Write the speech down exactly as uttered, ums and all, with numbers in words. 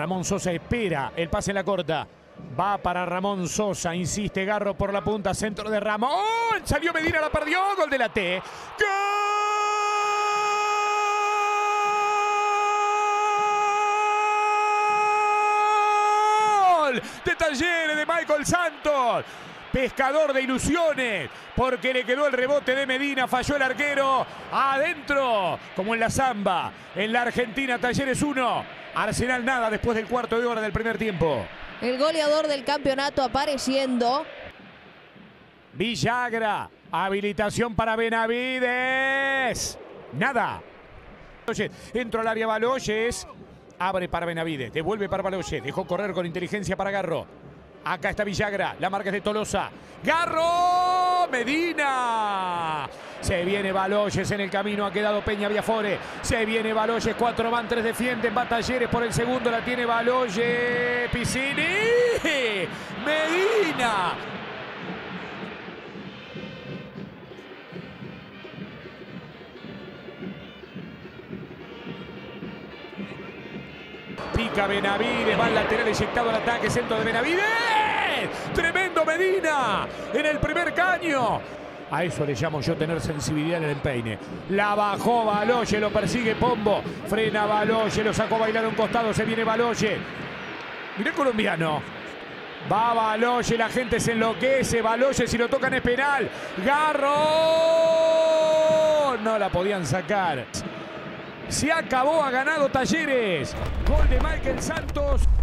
Ramón Sosa espera el pase en la corta. Va para Ramón Sosa, insiste Garro por la punta, centro de Ramón. Salió Medina, la perdió, gol de la T. ¡Gol! De Talleres de Michael Santos. Pescador de ilusiones, porque le quedó el rebote de Medina, falló el arquero, adentro, como en la Zamba, en la Argentina. Talleres uno, Arsenal nada después del cuarto de hora del primer tiempo. El goleador del campeonato apareciendo. Villagra, habilitación para Benavides, nada. Entró al área Baloyes, abre para Benavides, devuelve para Baloyes, dejó correr con inteligencia para Garro. Acá está Villagra, la marca es de Tolosa. ¡Garro! ¡Medina! Se viene Baloyes en el camino, ha quedado Peña Viafore. Se viene Baloyes, cuatro van, tres defienden. Va Talleres por el segundo, la tiene Baloyes. Piscini. Medina. Pica Benavides, va al lateral eyectado al ataque, centro de Benavides. Tremendo Medina en el primer caño. A eso le llamo yo tener sensibilidad en el empeine. La bajó Baloyes, lo persigue Pombo. Frena Baloyes, lo sacó a bailar a un costado, se viene Baloyes. Mirá el colombiano. Va Baloyes, la gente se enloquece. Baloyes, si lo tocan es penal. Garro. No la podían sacar. Se acabó, ha ganado Talleres. Gol de Michael Santos.